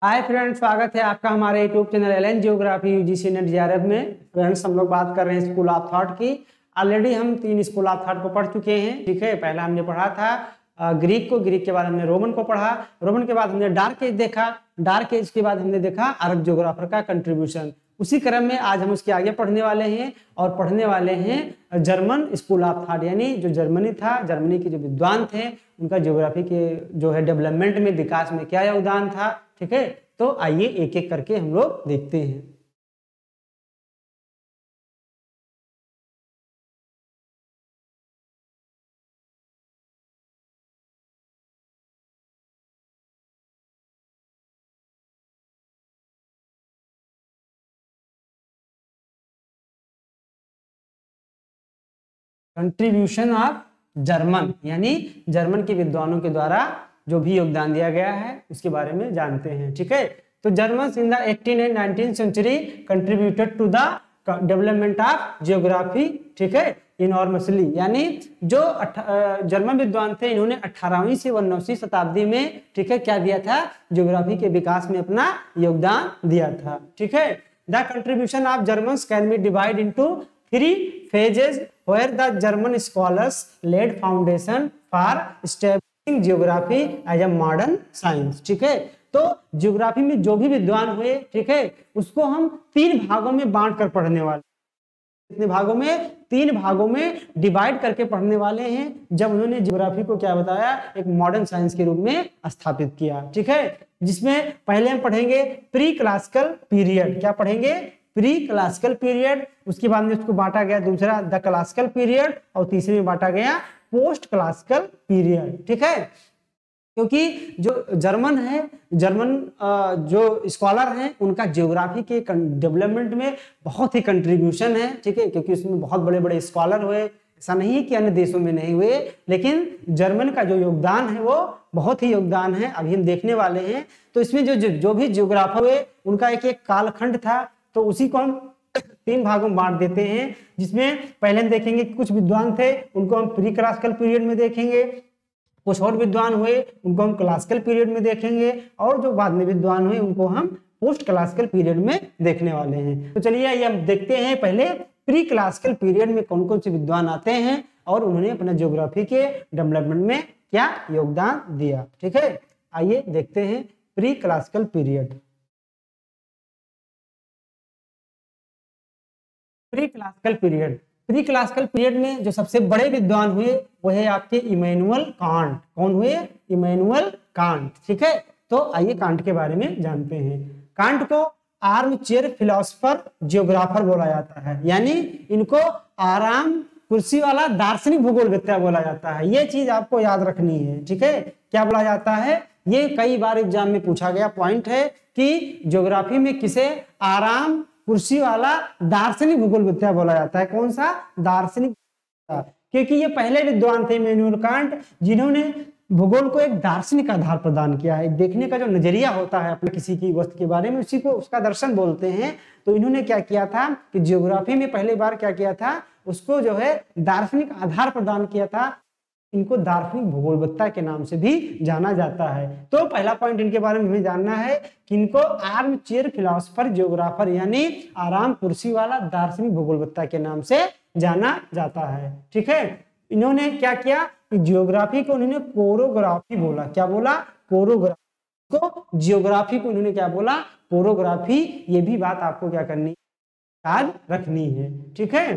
Hi friends, स्वागत है आपका हमारे YouTube channel LN geography UGC NET JRF में। फ्रेंड्स, हम लोग बात कर रहे हैं स्कूल ऑफ थॉट की। ऑलरेडी हम 3 स्कूल ऑफ थॉट को पढ़ चुके हैं। ठीक है, पहला हमने पढ़ा था ग्रीक को, ग्रीक के बाद हमने रोमन को पढ़ा, रोमन के बाद हमने डार्क एज देखा, डार्क एज के बाद हमने देखा अरब ज्योग्राफर का कंट्रीब्यूशन। उसी क्रम में आज हम उसके आगे पढ़ने वाले हैं और पढ़ने वाले हैं जर्मन स्कूल ऑफ थॉट, यानी जो जर्मनी था, जर्मनी के जो विद्वान थे उनका ज्योग्राफी के जो है डेवलपमेंट में, विकास में क्या योगदान था। ठीक है, तो आइए एक एक करके हम लोग देखते हैं। कंट्रीब्यूशन ऑफ जर्मन, यानी जर्मन के विद्वानों के द्वारा जो भी योगदान दिया गया है उसके बारे में जानते हैं। ठीक है, तो Germans in the 18th and 19th century contributed to the development of geography. ठीक है, इनॉर्मसली, यानी जो जर्मन विद्वान थे इन्होंने 18वीं से 19वीं शताब्दी में, ठीक है, क्या दिया था, ज्योग्राफी के विकास में अपना योगदान दिया था। ठीक है, the contribution of Germans can be divide into 3 phases where the German scholars laid foundation for establishing geography as a modern science। ठीक है, तो ज्योग्राफी में जो भी विद्वान हुए, ठीक है, उसको हम 3 भागों में बांट कर पढ़ने वाले, कितने भागों में, 3 भागों में डिवाइड करके पढ़ने वाले हैं। जब उन्होंने ज्योग्राफी को क्या बताया, एक मॉडर्न साइंस के रूप में स्थापित किया। ठीक है, जिसमें पहले हम पढ़ेंगे प्री क्लासिकल पीरियड। क्या पढ़ेंगे? Pre classical period. उसके बाद में उसको बांटा गया दूसरा द क्लासिकल पीरियड, और तीसरे में बांटा गया पोस्ट क्लासिकल पीरियड। ठीक है, क्योंकि जो जर्मन है, जर्मन जो स्कॉलर हैं उनका ज्योग्राफी के डेवलपमेंट में बहुत ही कंट्रीब्यूशन है। ठीक है, क्योंकि उसमें बहुत बड़े बड़े स्कॉलर हुए, ऐसा नहीं है कि अन्य देशों में नहीं हुए, लेकिन जर्मन का जो योगदान है वो बहुत ही योगदान है, अभी हम देखने वाले हैं। तो इसमें जो भी ज्योग्राफर हुए उनका एक एक कालखंड था, तो उसी को हम 3 भागों में बांट देते हैं। जिसमें पहले हम देखेंगे कुछ विद्वान थे उनको हम प्री क्लासिकल पीरियड में देखेंगे, कुछ और विद्वान हुए उनको हम क्लासिकल पीरियड में देखेंगे, और जो बाद में विद्वान हुए उनको हम पोस्ट क्लासिकल पीरियड में देखने वाले हैं। तो चलिए ये हम देखते हैं पहले प्री क्लासिकल पीरियड में कौन कौन से विद्वान आते हैं और उन्होंने अपना ज्योग्राफी के डेवलपमेंट में क्या योगदान दिया। ठीक है, आइए देखते हैं pre classical period. Pre classical period, pre classical period में जो सबसे बड़े विद्वान हुए वो है आपके इमैनुअल कांट। कौन हुए? Immanuel Kant. ठीक है, तो आइए कांट के बारे में जानते हैं। कांट को आर्म चेयर फिलोसफर जियोग्राफर बोला जाता है, यानी इनको आराम कुर्सी वाला दार्शनिक भूगोलविद्या बोला जाता है। ये चीज आपको याद रखनी है। ठीक है, क्या बोला जाता है, ये कई बार एग्जाम में पूछा गया पॉइंट है कि ज्योग्राफी में किसे आराम कुर्सी वाला दार्शनिक भूगोल विद्या बोला जाता है। कौन सा? दार्शनिक, क्योंकि ये पहले विद्वान थे इमैनुअल कांट जिन्होंने भूगोल को एक दार्शनिक आधार प्रदान किया है। देखने का जो नजरिया होता है अपने किसी की वस्तु के बारे में, उसी को उसका दर्शन बोलते हैं। तो इन्होंने क्या किया था कि ज्योग्राफी में पहली बार क्या किया था, उसको जो है दार्शनिक आधार प्रदान किया था। इनको दार्शनिक भूगोलविद्या के नाम से भी जाना जाता है। तो पहला पॉइंट इनके बारे में हमें जानना है कि इनको आर्म चेयर फिलोसफर जियोग्राफर, यानी आराम कुर्सी वाला दार्शनिक भूगोलविद्या के नाम से जाना जाता है। ठीक है, इन्होंने क्या किया कि ज्योग्राफी को उन्होंने कोरोग्राफी बोला। क्या बोला? कोरोग्राफी को, जियोग्राफी को उन्होंने क्या बोला? कोरोग्राफी। ये भी बात आपको क्या करनी, याद रखनी है। ठीक है,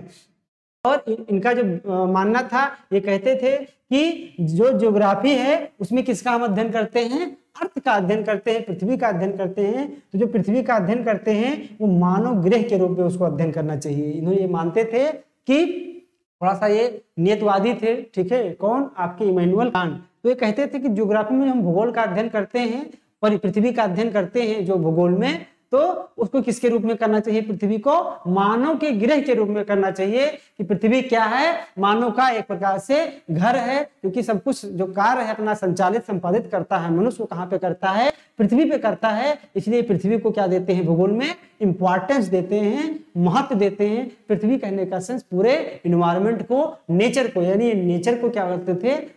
और इनका जो मानना था, ये कहते थे कि जो ज्योग्राफी है उसमें किसका हम अध्ययन करते हैं? अर्थ का अध्ययन करते हैं, पृथ्वी का अध्ययन करते हैं। तो जो पृथ्वी का अध्ययन करते हैं वो मानव ग्रह के रूप में उसको अध्ययन करना चाहिए। इन्होंने ये मानते थे कि थोड़ा सा ये नियतवादी थे। ठीक है, कौन? आपके इमैनुअल कांट। तो ये कहते थे कि ज्योग्राफी में हम भूगोल का अध्ययन करते हैं और पृथ्वी का अध्ययन करते हैं जो भूगोल में, तो उसको किसके रूप में करना चाहिए? पृथ्वी को मानव के गृह के रूप में करना चाहिए। कि पृथ्वी क्या है? मानव का एक प्रकार से घर है, क्योंकि सब कुछ जो कार्य है अपना संचालित संपादित करता है मनुष्य, को कहाँ पे करता है? पृथ्वी पे करता है। इसलिए पृथ्वी को क्या देते हैं भूगोल में? इंपॉर्टेंस देते हैं, महत्व देते हैं। पृथ्वी कहने का सेंस पूरे इन्वायरमेंट को, नेचर को, यानी नेचर को क्या करते थे?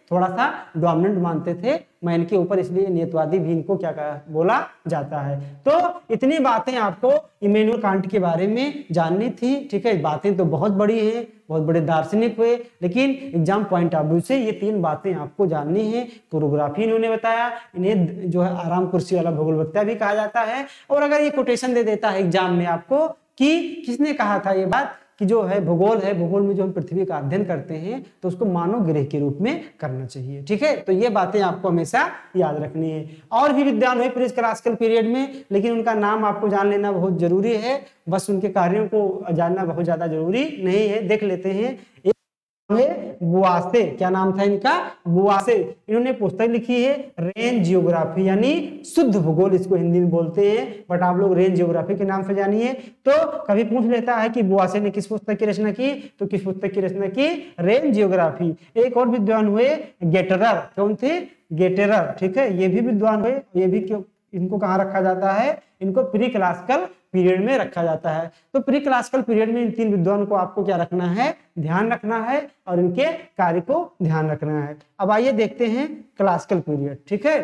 थोड़ा सा डोमिनेंट मानते थे मैन के ऊपर, इसलिए नियतवादी भी इनको क्या बोला जाता है। तो इतनी बातें आपको इमैनुअल कांट के बारे में जाननी थी, ठीक है। बातें तो बहुत बड़ी हैं, बहुत बड़े दार्शनिक हुए, लेकिन एग्जाम पॉइंट ऑफ व्यू से ये 3 बातें आपको जाननी है। कोरोग्राफी इन्होंने बताया, इन्हें जो है आराम कुर्सी वाला भूगोलवत्ता भी कहा जाता है। और अगर ये कोटेशन दे देता है एग्जाम में आपको कि किसने कहा था ये बात कि जो है भूगोल है, भूगोल में जो हम पृथ्वी का अध्ययन करते हैं तो उसको मानव ग्रह के रूप में करना चाहिए, ठीक है। तो ये बातें आपको हमेशा याद रखनी है। और भी विद्वान हुए प्री क्लासिकल पीरियड में, लेकिन उनका नाम आपको जान लेना बहुत जरूरी है, बस उनके कार्यों को जानना बहुत ज्यादा जरूरी नहीं है। देख लेते हैं, बुआसे, क्या नाम था इनका, बुआसे। इन्होंने पुस्तक लिखी है रेंज जियोग्राफी, यानी शुद्ध भूगोल इसको हिंदी में बोलते हैं, बट आप लोग रेंज जियोग्राफी के नाम से जानिए। तो कभी पूछ लेता है कि बुआसे ने किस पुस्तक की रचना की, तो किस पुस्तक की रचना की, रेंज जियोग्राफी। एक और विद्वान हुए गेटरर, कौन थे, गेटरर, ठीक है। ये भी विद्वान हुए, ये भी क्यों, इनको कहाँ रखा जाता है, इनको प्री क्लासिकल पीरियड में रखा जाता है। तो प्री क्लासिकल पीरियड में इन 3 विद्वानों को आपको क्या रखना है, ध्यान रखना है, और इनके कार्य को ध्यान रखना है। अब आइए देखते हैं क्लासिकल पीरियड, ठीक है।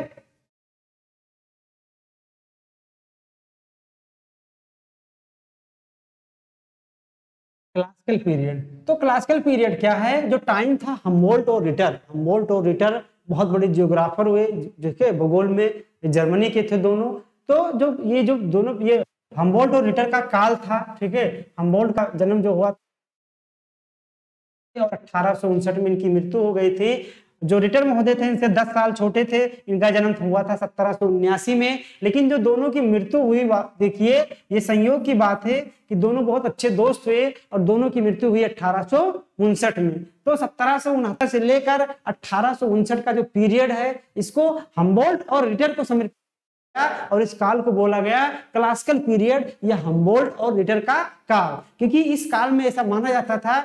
क्लासिकल पीरियड, तो क्लासिकल पीरियड क्या है, जो टाइम था हम्बोल्ट और रिटर। हम्बोल्ट और रिटर बहुत बड़े जियोग्राफर हुए, जिसके भूगोल में जर्मनी के थे दोनों। तो जो दोनों ये हम्बोल्ट और रिटर का काल था, ठीक है। हम्बोल्ट का जन्म जो हुआ और 1859 में इनकी मृत्यु हो गई थी। जो रिटर महोदय थे इनसे 10 साल छोटे थे, इनका जन्म हुआ था 1779 में। लेकिन जो दोनों की मृत्यु हुई, देखिए ये संयोग की बात है कि दोनों बहुत अच्छे दोस्त हुए और दोनों की मृत्यु हुई 1859 में। तो 1769 से लेकर 1859 का जो पीरियड है, इसको हम्बोल्ट और रिटर को समर्पित और इस काल को बोला गया क्लासिकल पीरियड या हम्बोल्ट और रिटर का काल, क्योंकि इस काल में ऐसा माना जाता था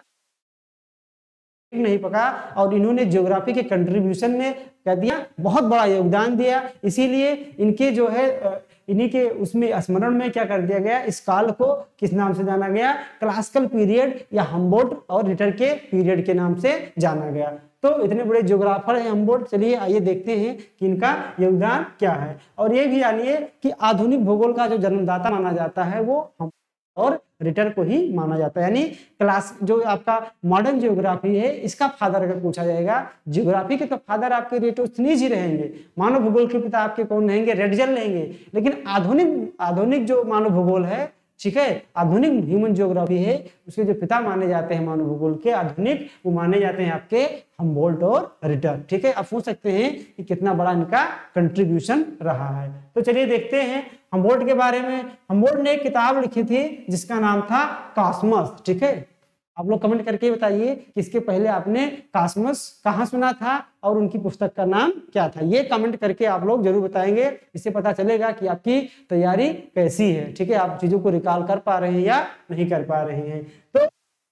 नहीं पका, और इन्होंने ज्योग्राफी के कंट्रीब्यूशन में क्या दिया, बहुत बड़ा योगदान दिया। इसीलिए इनके जो है इन्हीं के उसमें स्मरण में क्या कर दिया गया, इस काल को किस नाम से जाना गया, क्लासिकल पीरियड या हम्बोल्ट और रिटर के पीरियड के नाम से जाना गया। तो इतने बड़े ज्योग्राफर हैं हम्बोल्ट। चलिए आइए देखते हैं कि इनका योगदान क्या है। और ये भी जानिए कि आधुनिक भूगोल का जो जन्मदाता माना जाता है वो और रिटर को ही माना जाता है। यानी क्लास जो आपका मॉडर्न ज्योग्राफी है, इसका फादर अगर पूछा जाएगा, ज्योग्राफी के तो फादर आपके रेटोस्थनीज ही रहेंगे। मानव भूगोल के पिता आपके कौन रहेंगे, रेटजल रहेंगे। लेकिन आधुनिक जो मानव भूगोल है, ठीक है, आधुनिक ह्यूमन ज्योग्राफी है, उसके जो पिता माने जाते हैं मानव भूगोल के आधुनिक, वो माने जाते हैं आपके हम्बोल्ट और रिटर, ठीक है। आप पूछ सकते हैं कि कितना बड़ा इनका कंट्रीब्यूशन रहा है। तो चलिए देखते हैं हम्बोल्ट के बारे में। हम्बोल्ट ने एक किताब लिखी थी जिसका नाम था कॉस्मस, ठीक है। आप लोग कमेंट करके बताइए कि इसके पहले आपने कॉस्मस कहाँ सुना था और उनकी पुस्तक का नाम क्या था। ये कमेंट करके आप लोग जरूर बताएंगे, इससे पता चलेगा कि आपकी तैयारी कैसी है, ठीक है, आप चीजों को रिकॉल कर पा रहे हैं या नहीं कर पा रहे हैं। तो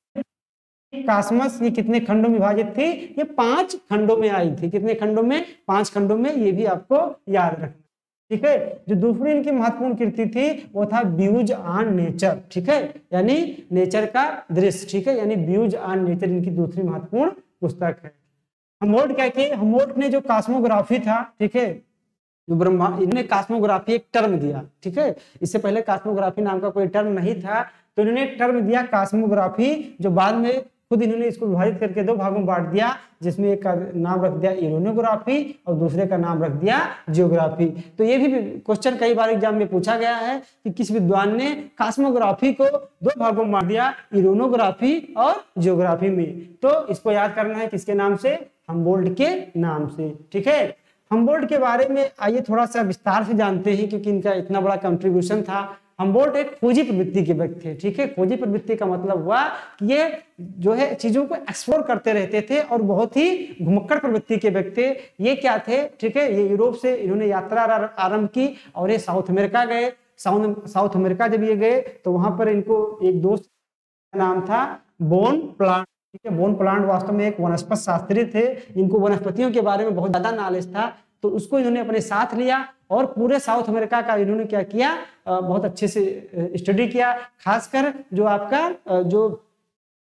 कॉस्मस ये कितने खंडों में विभाजित थी, ये 5 खंडों में आई थी। कितने खंडों में, 5 खंडों में, ये भी आपको याद रखना, ठीक है। जो दूसरी इनकी महत्वपूर्ण कृति थी वो था व्यूज ऑन नेचर, ठीक है, यानी नेचर का दृश्य, ठीक है, यानी व्यूज ऑन नेचर इनकी दूसरी महत्वपूर्ण पुस्तक है। हम्बोल्ट क्या किए, हम्बोल्ट ने जो कॉस्मोग्राफी था, ठीक है, जो ब्रह्मांड, इन्होंने कॉस्मोग्राफी एक टर्म दिया, ठीक है। इससे पहले कॉस्मोग्राफी नाम का कोई टर्म नहीं था, तो इन्होंने एक टर्म दिया कॉस्मोग्राफी, जो बाद में खुद इन्होंने इसको विभाजित करके 2 भागों में बांट दिया, जिसमें एक का नाम रख दिया इरोनोग्राफी और दूसरे का नाम रख दिया जियोग्राफी। तो ये भी क्वेश्चन कई बार एग्जाम में पूछा गया है कि किस विद्वान ने कॉस्मोग्राफी को 2 भागों में बांट दिया, इरोनोग्राफी और जियोग्राफी में। तो इसको याद करना है किसके नाम से, हम्बोल्ट के नाम से, ठीक है। हम्बोल्ट के बारे में आइए थोड़ा सा विस्तार से जानते हैं, क्योंकि इनका इतना बड़ा कंट्रीब्यूशन था। हम्बोल्ट एक खोजी प्रवृत्ति के व्यक्ति थे, ठीक है। खोजी प्रवृत्ति का मतलब हुआ कि ये जो है चीजों को एक्सप्लोर करते रहते थे और बहुत ही घुमक्कड़ प्रवृत्ति के व्यक्ति ये क्या थे, ठीक है। ये यूरोप से इन्होंने यात्रा आरंभ की और ये साउथ अमेरिका गए। साउथ अमेरिका जब ये गए तो वहां पर इनको एक दोस्त नाम था बोन प्लांट, ठीक है। बोन प्लांट वास्तव में एक वनस्पति शास्त्री थे, इनको वनस्पतियों के बारे में बहुत ज्यादा नॉलेज था, तो उसको इन्होंने अपने साथ लिया और पूरे साउथ अमेरिका का इन्होंने क्या किया, बहुत अच्छे से स्टडी किया। खासकर जो आपका जो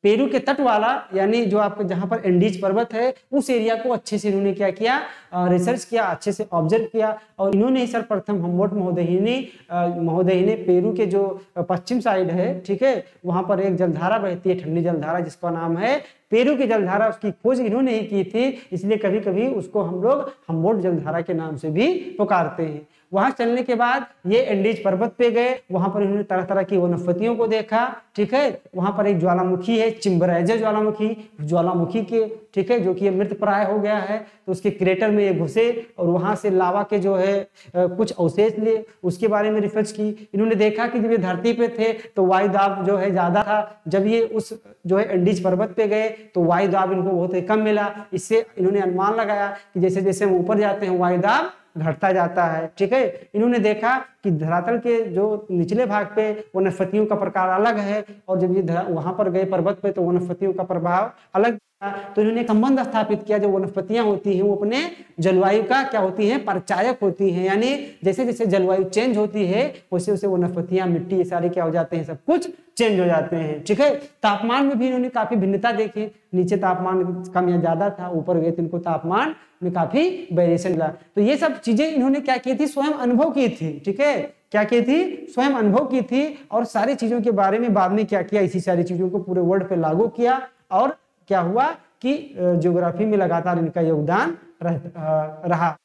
पेरू के तट वाला यानी जो आपके जहां पर एंडीज पर्वत है उस एरिया को अच्छे से इन्होंने क्या किया, रिसर्च किया, अच्छे से ऑब्जर्व किया। और इन्होंने ही सर्वप्रथम हम्बोल्ट महोदय ने पेरू के जो पश्चिम साइड है, ठीक है, वहां पर एक जलधारा बहती है, ठंडी जलधारा, जिसका नाम है पेरू की जलधारा, उसकी खोज इन्होंने ही की थी, इसलिए कभी कभी उसको हम लोग हम्बोल्ट जलधारा के नाम से भी पुकारते हैं। वहां चलने के बाद ये एंडीज पर्वत पे गए, वहां पर इन्होंने तरह तरह की वनस्पतियों को देखा, ठीक है। वहां पर एक ज्वालामुखी है, चिम्बरेजे ज्वालामुखी के, ठीक है, जो कि मृत प्राय हो गया है, तो उसके क्रेटर में ये घुसे और वहां से लावा के जो है कुछ अवशेष लिए, उसके बारे में रिसर्च की। इन्होंने देखा कि जब ये धरती पे थे तो वायु दाब जो है ज्यादा था, जब ये उस जो है एंडीज पर्वत पे गए तो वायु दाब इनको बहुत ही कम मिला। इससे इन्होंने अनुमान लगाया कि जैसे जैसे हम ऊपर जाते हैं वायु दाब घटता जाता है, ठीक है। इन्होंने देखा कि धरातल के जो निचले भाग पे वनस्पतियों का प्रकार अलग है, और जब ये वहां पर गए पर्वत पे तो वनस्पतियों का प्रभाव अलग, तो इन्होंने संबंध स्थापित किया। जो वनस्पतियां होती हैं वो अपने जलवायु का क्या होती हैं, परिचायक होती हैं, यानी जैसे जैसे जलवायु चेंज होती है वैसे वैसे वनस्पतियां, मिट्टी, ये सारे क्या हो जाते हैं, सब कुछ चेंज हो जाते हैं, ठीक है। तापमान में भी इन्होंने काफी भिन्नता देखी, नीचे तापमान कम या ज्यादा था, ऊपर गए तो इनको तापमान में काफी वेरिएशन मिला। तो ये सब चीजें इन्होंने क्या की थी, स्वयं अनुभव की थी, ठीक है, क्या की थी, स्वयं अनुभव की थी। और सारी चीजों के बारे में बाद में क्या किया, इसी सारी चीजों को पूरे वर्ल्ड पे लागू किया, और क्या हुआ कि ज्योग्राफी में लगातार इनका योगदान रहा।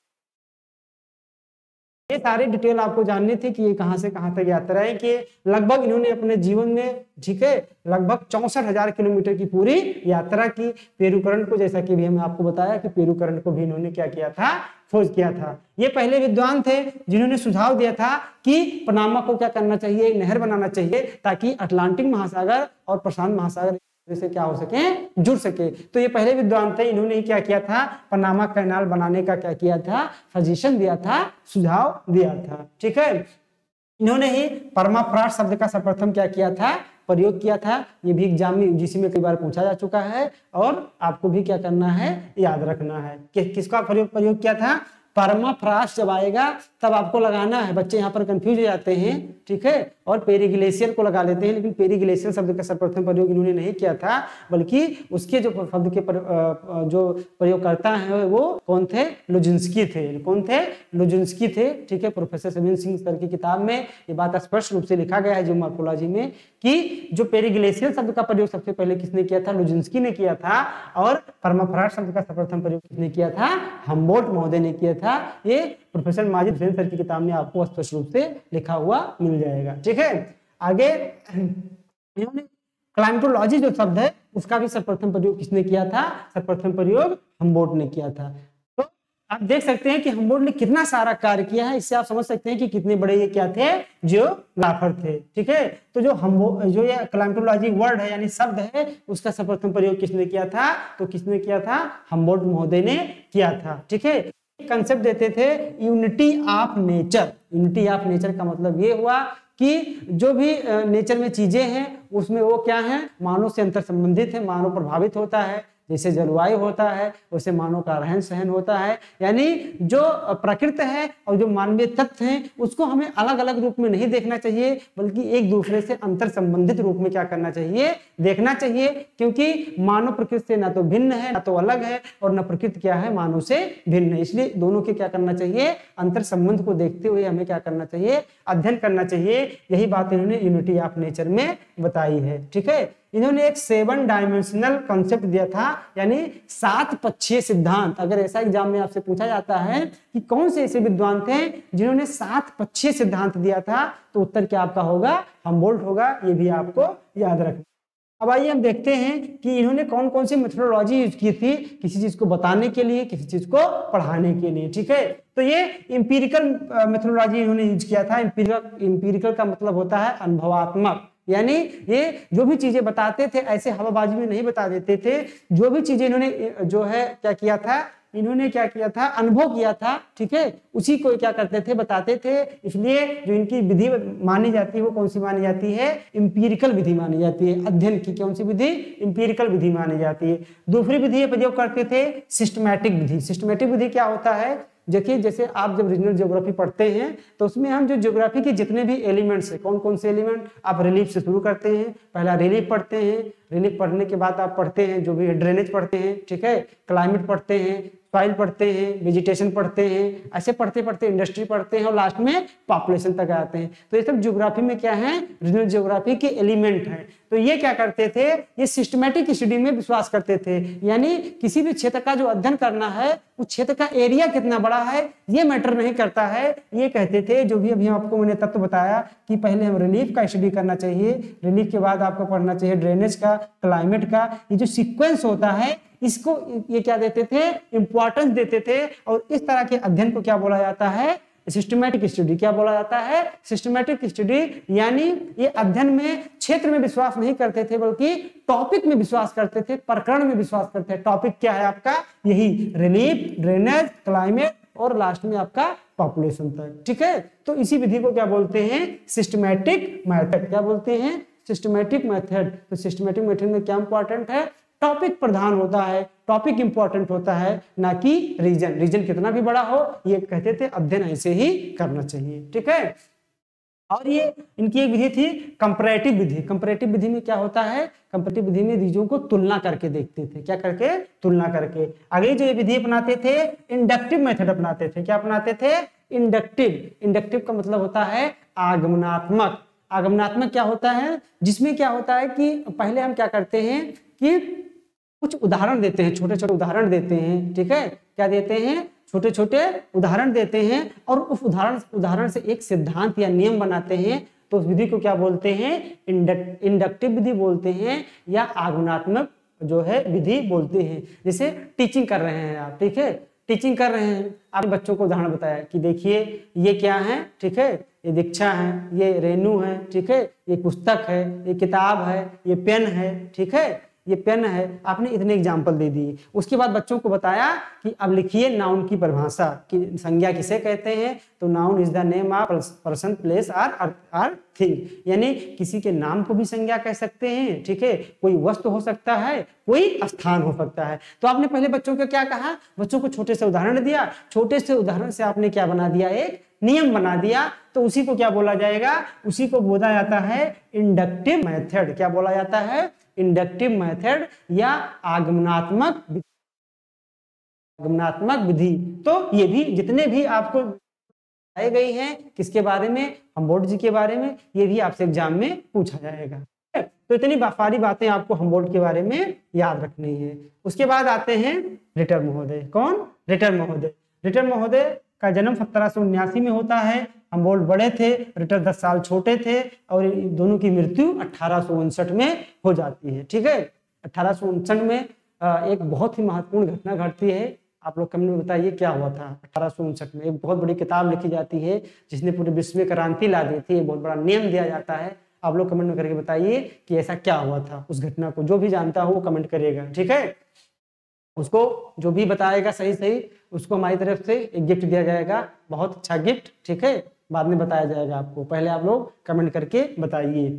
ये सारे डिटेल आपको जानने थे कि ये कहां से कहां तक यात्राएं किए। लगभग इन्होंने अपने जीवन में, ठीक है, लगभग 64,000 किलोमीटर की पूरी यात्रा की। पेरुकरण को, जैसा कि भी हमने आपको बताया कि पेरुकरण को भी इन्होंने क्या किया था, खोज किया था। ये पहले विद्वान थे जिन्होंने सुझाव दिया था कि पनामा को क्या करना चाहिए, एक नहर बनाना चाहिए ताकि अटलांटिक महासागर और प्रशांत महासागर से क्या हो सके, जुड़ सके। तो ये पहले विद्वान थे, इन्होंने ही क्या किया था, पनामा कैनाल बनाने का क्या किया था, सजेशन दिया था, सुझाव दिया था, ठीक है। इन्होंने ही परमाफ्रॉस्ट शब्द का सर्वप्रथम क्या किया था, प्रयोग किया था। ये भी एग्जाम में यूजीसी में कई बार पूछा जा चुका है, और आपको भी क्या करना है, याद रखना है कि किसका प्रयोग किया था। परमाफ्रॉस्ट जब आएगा तब आपको लगाना है, बच्चे यहाँ पर कंफ्यूज हो जाते हैं, ठीक है, और पेरीग्लेशियर को लगा लेते हैं, लेकिन पेरीग्लेशियर शब्द का सर्वप्रथम प्रयोग इन्होंने नहीं किया था, बल्कि उसके जो शब्द के जो प्रयोगकर्ता हैं वो कौन थे, लुजिंस्की थे। कौन थे, लुजिंस्की थे, ठीक है। प्रोफेसर सविन सिंह सर की किताब में ये बात स्पष्ट रूप से लिखा गया है जियोमॉर्फोलॉजी में कि जो पेरीग्लेशियर शब्द का प्रयोग सबसे पहले किसने किया था, लुजिंस्की ने किया था, और परमाफ्रॉस्ट शब्द का सर्वप्रथम प्रयोग किसने किया था, हम्बोल्ट महोदय ने किया था। ये प्रोफेसर माजिद हुसैन सर की किताब में आपको स्पष्ट रूप से लिखा हुआ मिल जाएगा, ठीक है। आगे इन्होंने क्लाइमेटोलॉजी जो शब्द है उसका भी सर्वप्रथम प्रयोग किसने किया था, सर्वप्रथम प्रयोग हम्बोल्ट ने किया था। तो आप देख सकते हैं कि हम्बोल्ट ने कितना सारा कार्य किया है, इससे आप समझ सकते हैं कि कितने बड़े ये क्या थे, जियोग्राफर थे, ठीक है। तो जो ये क्लाइमेटोलॉजी वर्ड है यानी शब्द है, उसका सर्वप्रथम प्रयोग किसने किया था, तो किसने किया था, हम्बोल्ट महोदय ने किया था, ठीक है। कंसेप्ट देते थे unity of nature. Unity of nature का मतलब ये हुआ कि जो भी नेचर में चीजें हैं उसमें वो क्या है, मानव से अंतर संबंधित है, मानव प्रभावित होता है। जैसे जलवायु होता है वैसे मानव का रहन सहन होता है, यानी जो प्रकृति है और जो मानवीय तत्व हैं उसको हमें अलग अलग रूप में नहीं देखना चाहिए, बल्कि एक दूसरे से अंतर संबंधित रूप में क्या करना चाहिए, देखना चाहिए। क्योंकि मानव प्रकृति से ना तो भिन्न है, ना तो अलग है, और न प्रकृति क्या है, मानव से भिन्न है। इसलिए दोनों के क्या करना चाहिए, अंतर संबंध को देखते हुए हमें क्या करना चाहिए, अध्ययन करना चाहिए। यही बात इन्होंने यूनिटी ऑफ नेचर में बताई है, ठीक है। इन्होंने एक 7 डायमेंशनल कॉन्सेप्ट दिया था, यानी 7 पक्षीय सिद्धांत। अगर ऐसा एग्जाम में आपसे पूछा जाता है कि कौन से ऐसे विद्वान थे जिन्होंने 7 पक्षीय सिद्धांत दिया था, तो उत्तर क्या आपका होगा, हम्बोल्ट होगा। ये भी आपको याद रखना। अब आइए हम देखते हैं कि इन्होंने कौन कौन सी मेथोडोलॉजी यूज की थी किसी चीज को बताने के लिए, किसी चीज को पढ़ाने के लिए, ठीक है। तो ये इंपीरिकल मेथोडोलॉजी इन्होंने यूज किया था। इंपीरिकल का मतलब होता है अनुभवात्मक, यानी ये जो भी चीजें बताते थे ऐसे हवाबाजी में नहीं बता देते थे। जो भी चीजें इन्होंने जो है क्या किया था, इन्होंने क्या किया था, अनुभव किया था, ठीक है, उसी को क्या करते थे, बताते थे। इसलिए जो इनकी विधि मानी जाती है वो कौन सी मानी जाती है, इंपीरिकल विधि मानी जाती है। अध्ययन की कौन सी विधि, इंपीरिकल विधि मानी जाती है। दूसरी विधि प्रयोग करते थे सिस्टमैटिक विधि। सिस्टमैटिक विधि क्या होता है, देखिए जैसे आप जब रीजनल ज्योग्राफी पढ़ते हैं तो उसमें हम जो ज्योग्राफी के जितने भी एलिमेंट्स हैं, कौन कौन से एलिमेंट, आप रिलीफ से शुरू करते हैं, पहला रिलीफ पढ़ते हैं, रिलीफ पढ़ने के बाद आप पढ़ते हैं जो भी ड्रेनेज पढ़ते हैं, ठीक है, क्लाइमेट पढ़ते हैं, सॉइल पढ़ते हैं, वेजिटेशन पढ़ते हैं, ऐसे पढ़ते पढ़ते इंडस्ट्री पढ़ते हैं और लास्ट में पॉपुलेशन तक आते हैं। तो ये सब ज्योग्राफी में क्या है, रीजनल ज्योग्राफी के एलिमेंट हैं। तो ये क्या करते थे, ये सिस्टमैटिक स्टडी में विश्वास करते थे, यानी किसी भी क्षेत्र का जो अध्ययन करना है उस क्षेत्र का एरिया कितना बड़ा है ये मैटर नहीं करता है। ये कहते थे, जो भी अभी आपको मैंने तत्व बताया कि पहले हम रिलीफ का स्टडी करना चाहिए, रिलीफ के बाद आपको पढ़ना चाहिए ड्रेनेज का, क्लाइमेट का, ये जो सीक्वेंस होता है इसको ये क्या देते थे, इंपॉर्टेंस देते थे। और इस तरह के अध्ययन को क्या बोला जाता है, सिस्टमैटिक स्टडी। क्या बोला जाता है, सिस्टमैटिक स्टडी। यानी ये अध्ययन में क्षेत्र में विश्वास नहीं करते थे बल्कि टॉपिक में विश्वास करते थे, प्रकरण में विश्वास करते थे। टॉपिक क्या है आपका, यही रिलीफ, ड्रेनेज, क्लाइमेट और लास्ट में आपका पॉपुलेशन तक, ठीक है। तो इसी विधि को क्या बोलते हैं, सिस्टमैटिक मेथड। क्या बोलते हैं, सिस्टमैटिक मेथड। तो सिस्टमैटिक मेथड में क्या इंपॉर्टेंट है, टॉपिक प्रधान होता है, टॉपिक इंपॉर्टेंट होता है, ना कि रीजन। रीजन कितना भी बड़ा हो, ये कहते थे अध्ययन ऐसे ही करना चाहिए, ठीक है। और ये इनकी एक विधि थी कंपैरेटिव विधि। कंपैरेटिव विधि में क्या होता है, कंपैरेटिव विधि में चीजों को तुलना करके देखते थे। क्या करके, तुलना करके। अगली जो ये विधि अपनाते थे, इंडक्टिव मेथड अपनाते थे। क्या अपनाते थे, इंडक्टिव। इंडक्टिव का मतलब होता है आगमनात्मक। आगमनात्मक क्या होता है, जिसमें क्या होता है कि पहले हम क्या करते हैं कि कुछ उदाहरण देते हैं, छोटे छोटे उदाहरण देते हैं, ठीक है। क्या देते हैं, छोटे छोटे उदाहरण देते हैं और उस उदाहरण से एक सिद्धांत या नियम बनाते हैं। तो उस विधि को क्या बोलते हैं, इंडक्टिव विधि बोलते हैं या आगमनात्मक जो है विधि बोलते हैं। जैसे टीचिंग कर रहे हैं आप, ठीक है, टीचिंग कर रहे हैं, आपने बच्चों को उदाहरण बताया कि देखिए ये क्या है, ठीक है, ये दीक्षा है, ये रेनू है, ठीक है, ये पुस्तक है, ये किताब है, ये पेन है, ठीक है, ये पेन है। आपने इतने एग्जाम्पल दे दिए। उसके बाद बच्चों को बताया कि अब लिखिए नाउन की परिभाषा कि संज्ञा किसे कहते हैं। तो noun is the name of person, place और थिंग, यानी किसी के नाम को भी संज्ञा कह सकते हैं, ठीक है, कोई वस्तु हो सकता है, कोई स्थान हो सकता है। तो आपने पहले बच्चों को क्या कहा, बच्चों को छोटे से उदाहरण दिया, छोटे से उदाहरण से आपने क्या बना दिया, एक नियम बना दिया। तो उसी को क्या बोला जाएगा, उसी को बोला जाता है इंडक्टिव मेथड। क्या बोला जाता है, इंडक्टिव मेथड या आगमनात्मक विधि। तो ये भी जितने भी आपको बताई गई हैं, किसके बारे में, हम्बोल्ट जी के बारे में, ये भी आपसे एग्जाम में पूछा जाएगा। तो इतनी सारी बातें आपको हम्बोल्ट के बारे में याद रखनी है। उसके बाद आते हैं रिटर महोदय। कौन, रिटर महोदय। रिटर महोदय का जन्म 1779 में होता है। हम्बोल्ट बड़े थे, रिटर 10 साल छोटे थे और दोनों की मृत्यु 1859 में हो जाती है, ठीक है। 1859 में एक बहुत ही महत्वपूर्ण घटना घटती है। आप लोग कमेंट में बताइए क्या हुआ था 1859 में। एक बहुत बड़ी किताब लिखी जाती है जिसने पूरे विश्व में क्रांति ला दी थी, बहुत बड़ा नियम दिया जाता है। आप लोग कमेंट में करके बताइए कि ऐसा क्या हुआ था, उस घटना को जो भी जानता हो वो कमेंट करिएगा, ठीक है। उसको जो भी बताएगा सही सही, उसको हमारी तरफ से एक गिफ्ट दिया जाएगा, बहुत अच्छा गिफ्ट, ठीक है, बाद में बताया जाएगा आपको। पहले आप लोग कमेंट करके बताइए।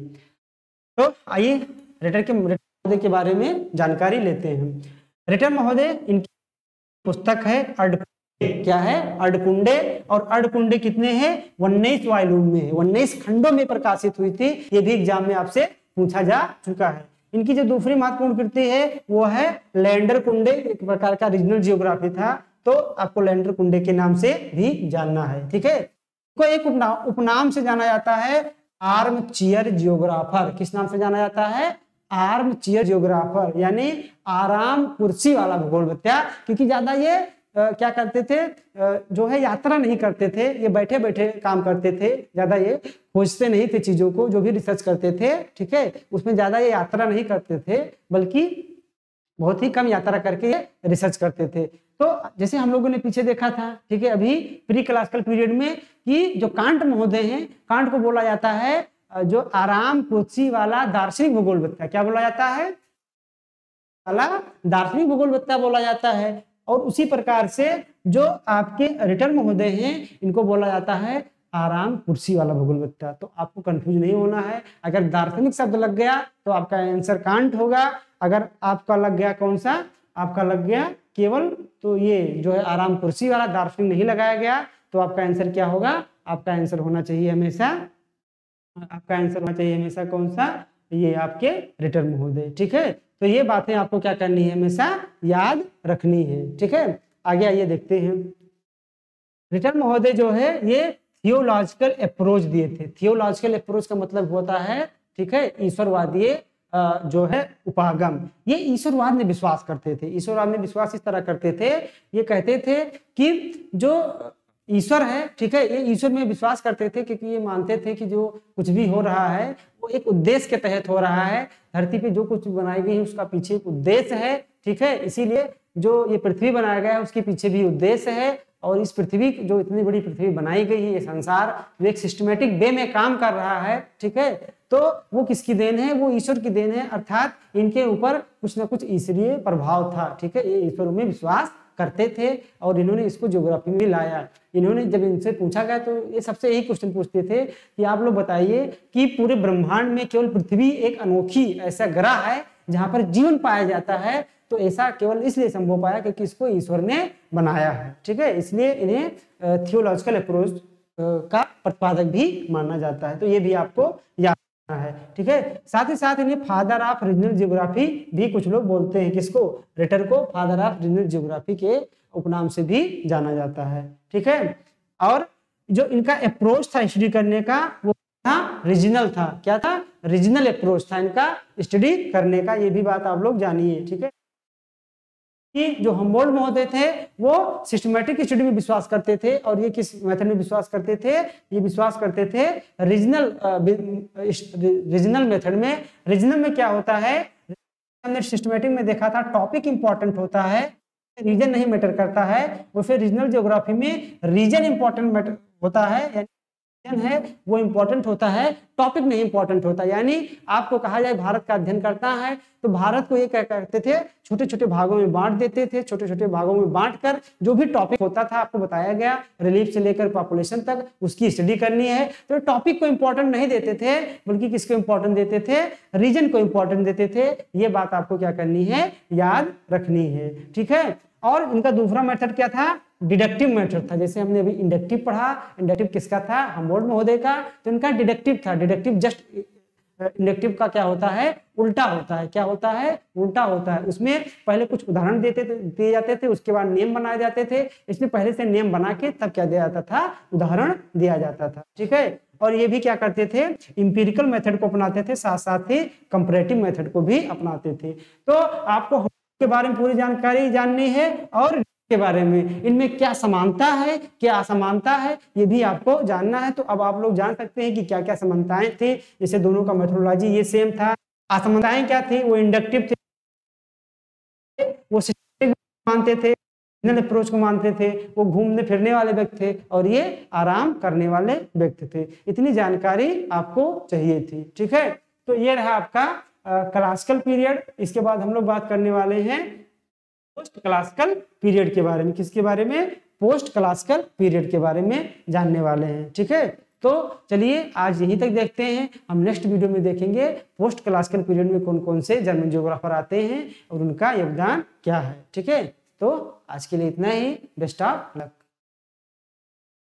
तो आइए रिटर महोदय के बारे में जानकारी लेते हैं। रिटर महोदय, इनकी पुस्तक है अर्धकुंडे। क्या है, अर्धकुंडे। और अर्धकुंडे कितने हैं, 19 वॉल्यूम में है, 19 खंडों में प्रकाशित हुई थी। ये भी एग्जाम में आपसे पूछा जा चुका है। इनकी जो दूसरी महत्वपूर्ण कृति है वो है लैंडर कुंडे, एक प्रकार का रीजनल जियोग्राफी था। तो आपको लैंडर कुंडे के नाम से भी जानना है, ठीक है। को एक उपनाम से जाना जाता है, आर्म चेयर जियोग्राफर। किस नाम से जाना जाता है, आर्म चेयर जियोग्राफर, यानी आराम कुर्सी वाला भूगोलविद्या। क्योंकि ज्यादा ये क्या करते थे, जो है यात्रा नहीं करते थे, ये बैठे बैठे काम करते थे, ज्यादा ये खोजते नहीं थे चीजों को, जो भी रिसर्च करते थे, ठीक है, उसमें ज्यादा ये यात्रा नहीं करते थे, बल्कि बहुत ही कम यात्रा करके ये रिसर्च करते थे। तो जैसे हम लोगों ने पीछे देखा था, ठीक है, अभी प्री क्लासिकल पीरियड में, कि जो कांट महोदय हैं, कांट को बोला जाता है जो आराम कुर्सी वाला दार्शनिक भूगोलविद्या। क्या बोला जाता है, वाला दार्शनिक भूगोलविद्या बोला जाता है। और उसी प्रकार से जो आपके रिटर महोदय हैं, इनको बोला जाता है आराम कुर्सी वाला भूगोलविद्या। तो आपको कंफ्यूज नहीं होना है। अगर दार्शनिक शब्द लग गया तो आपका आंसर कांट होगा। अगर आपका लग गया कौन सा, आपका लग गया केवल तो ये जो है आराम कुर्सी वाला दार्शनिक नहीं लगाया गया, तो आपका आंसर क्या होगा, आपका आंसर होना चाहिए हमेशा, आपका आंसर होना चाहिए हमेशा कौन सा, ये आपके रिटर महोदय। ठीक है, तो ये बातें आपको क्या करनी है, हमेशा याद रखनी है। ठीक है, आगे आइए देखते हैं। रिटर महोदय जो है ये थियोलॉजिकल अप्रोच दिए थे। थियोलॉजिकल अप्रोच का मतलब होता है, ठीक है, ईश्वरवादी जो है उपागम। ये ईश्वरवाद में विश्वास करते थे। ईश्वरवाद में विश्वास इस तरह करते थे, ये कहते थे कि जो ईश्वर है, ठीक है, ये ईश्वर में विश्वास करते थे क्योंकि ये मानते थे कि जो कुछ भी हो रहा है वो एक उद्देश्य के तहत हो रहा है। धरती पे जो कुछ बनाई गई है उसका पीछे एक उद्देश्य है। ठीक है, इसीलिए जो ये पृथ्वी बनाया गया है उसके पीछे भी उद्देश्य है। और इस पृथ्वी, जो इतनी बड़ी पृथ्वी बनाई गई है, ये संसार जो एक सिस्टमेटिक वे में काम कर रहा है, ठीक है, तो वो किसकी देन है, वो ईश्वर की देन है। अर्थात इनके ऊपर कुछ ना कुछ ईश्वरीय प्रभाव था। ठीक है, ये ईश्वर में विश्वास करते थे और इन्होंने इसको ज्योग्राफी में लाया। इन्होंने जब इनसे पूछा गया तो ये सबसे यही क्वेश्चन पूछते थे कि आप लोग बताइए कि पूरे ब्रह्मांड में केवल पृथ्वी एक अनोखी ऐसा ग्रह है जहां पर जीवन पाया जाता है, तो ऐसा केवल इसलिए संभव पाया क्योंकि इसको ईश्वर ने बनाया है। ठीक है, इसलिए इन्हें थियोलॉजिकल अप्रोच का प्रतिपादक भी माना जाता है। तो ये भी आपको याद रखना है। ठीक है, साथ ही साथ इन्हें फादर ऑफ रीजनल ज्योग्राफी भी कुछ लोग बोलते हैं। किसको, रिटर को फादर ऑफ रीजनल ज्योग्राफी के उपनाम से भी जाना जाता है। ठीक है, और जो इनका अप्रोच था स्टडी करने का वो था रीजनल था। क्या था, रीजनल अप्रोच था इनका स्टडी करने का। ये भी बात आप लोग जानिए। ठीक है, कि जो हमबोल्ट महोदय थे वो सिस्टमैटिक स्टडी में विश्वास करते थे। और ये किस मेथड में विश्वास करते थे, ये विश्वास करते थे रीजनल मेथड में। रीजनल में क्या होता है, हमने सिस्टमैटिक में देखा था टॉपिक इंपॉर्टेंट होता है, रीजन नहीं मैटर करता है। वो फिर रीजनल ज्योग्राफी में रीजन इंपॉर्टेंट मैटर होता है, है वो इंपॉर्टेंट होता है, टॉपिक नहीं इंपॉर्टेंट होता। यानी आपको कहा जाए भारत का अध्ययन करता है तो भारत को ये क्या करते थे, छोटे छोटे भागों में बांट देते थे। छोटे छोटे भागों में बांटकर जो भी टॉपिक होता था आपको बताया गया, रिलीफ से लेकर पॉपुलेशन तक उसकी स्टडी करनी है। तो टॉपिक को इंपॉर्टेंट नहीं देते थे, बल्कि किसको इंपॉर्टेंट देते थे, रीजन को इंपॉर्टेंट देते थे। ये बात आपको क्या करनी है, याद रखनी है। ठीक है, और इनका दूसरा मेथड क्या था, डिडक्टिव मेथड था। जैसे हमने अभी इंडक्टिव पढ़ा, इंडक्टिव किसका था, हमबोल्ट महोदय का, तो इनका डिडक्टिव था। डिडक्टिव जस्ट इंडक्टिव का क्या होता है, उल्टा होता है। क्या होता है, उल्टा होता है। उसमें पहले कुछ उदाहरण दिए जाते थे, उसके बाद नियम बनाए जाते थे। इसमें पहले से नियम बना के तब क्या दिया जाता था, उदाहरण दिया जाता था। ठीक है, और ये भी क्या करते थे, इंपिरिकल मेथड को अपनाते थे, साथ साथ ही कंपैरेटिव मेथड को भी अपनाते थे। तो आपको के बारे में पूरी जानकारी जाननी है और के बारे में इनमें क्या समानता है, क्या असमानता है, ये भी आपको जानना है। तो अब आप लोग जान सकते हैं कि क्या क्या समानताएं थी। जैसे दोनों का मेथोडोलॉजी ये सेम था। असमानताएं क्या थी, वो इंडक्टिव थे, वो सिस्टमैटिक मानते थे, रीजनल अप्रोच को मानते थे, वो घूमने फिरने वाले व्यक्ति थे, और ये आराम करने वाले व्यक्ति थे। इतनी जानकारी आपको चाहिए थी। ठीक है, तो ये रहा आपका क्लासिकल पीरियड। इसके बाद हम लोग बात करने वाले हैं पोस्ट क्लासिकल पीरियड के बारे में। किसके बारे में, पोस्ट क्लासिकल पीरियड के बारे में जानने वाले हैं। ठीक है, तो चलिए आज यहीं तक देखते हैं। हम नेक्स्ट वीडियो में देखेंगे पोस्ट क्लासिकल पीरियड में कौन कौन से जर्मन ज्योग्राफर आते हैं और उनका योगदान क्या है। ठीक है, तो आज के लिए इतना ही। Best of luck.